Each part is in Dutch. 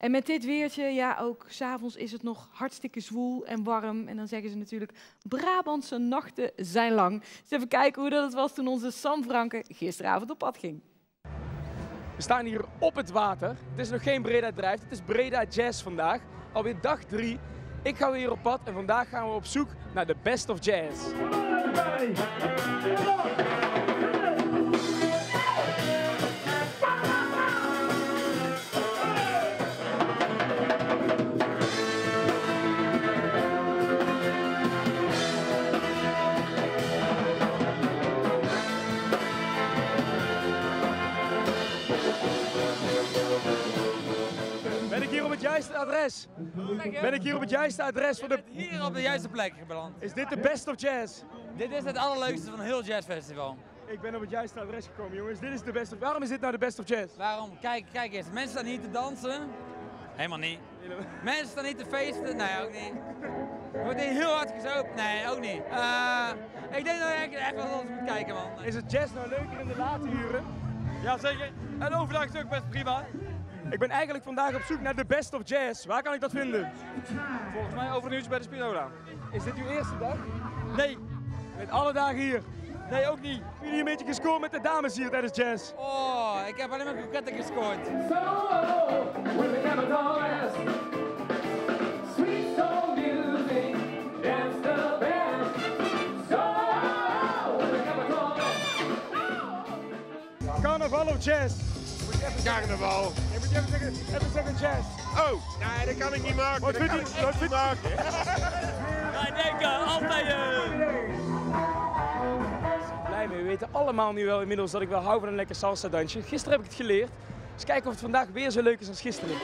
En met dit weertje, ja, ook 's avonds is het nog hartstikke zwoel en warm. En dan zeggen ze natuurlijk, Brabantse nachten zijn lang. Dus even kijken hoe dat het was toen onze Sam Franke gisteravond op pad ging. We staan hier op het water. Het is nog geen Breda Drijft, het is Breda Jazz vandaag. Alweer dag 3. Ik ga weer op pad en vandaag gaan we op zoek naar de best of jazz. Ben ik hier op het juiste adres? Ben ik hier op het juiste adres voor de... Hier op de juiste plek beland. Is dit de best of jazz? Dit is het allerleukste van heel jazzfestival. Ik ben op het juiste adres gekomen, jongens. Dit is de best of... Waarom is dit nou de best of jazz? Waarom? Kijk eens. Mensen staan hier te dansen. Helemaal niet. Mensen staan hier te feesten. Nee, ook niet. Wordt hier heel hard gezopen. Nee, ook niet. Ik denk dat je echt wel eens moet kijken, man. Is het jazz nou leuker in de late uren? Jazeker. En overdag is het ook best prima. Ik ben eigenlijk vandaag op zoek naar de best of jazz. Waar kan ik dat vinden? Volgens mij over een uurtje bij de Spinola. Is dit uw eerste dag? Nee. Met alle dagen hier. Nee, ook niet. Hebben jullie een beetje gescoord met de dames hier tijdens jazz? Oh, ik heb alleen maar kroketten gescoord. Carnaval of jazz? Carnaval. Ik moet even zeggen jazz. Oh, nee, dat kan ik niet maken. Wat vindt u? Wat vindt u? Wij denken altijd... Blij mee. We weten allemaal nu wel inmiddels dat ik wel hou van een lekker salsa dansje. Gisteren heb ik het geleerd. Dus kijken of het vandaag weer zo leuk is als gisteren.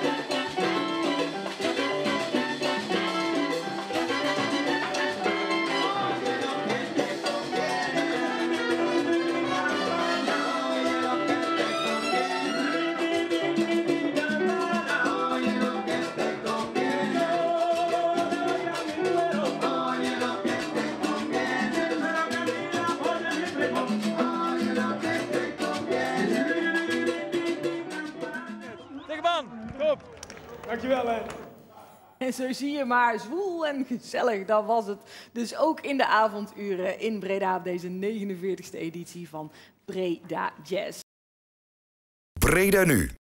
Top. Dankjewel hè. En zo zie je maar, zwoel en gezellig, dat was het. Dus ook in de avonduren in Breda op deze 49e editie van Breda Jazz. Breda Nu.